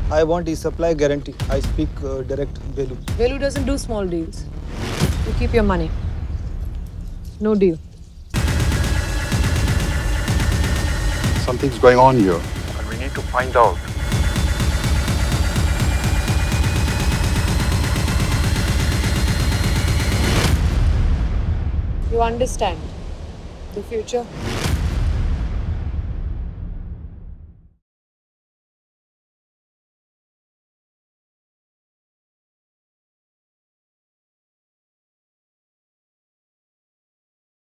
I want e-supply guarantee. I speak direct Velu. Velu doesn't do small deals. You keep your money. No deal. Something's going on here, and we need to find out. You understand the future?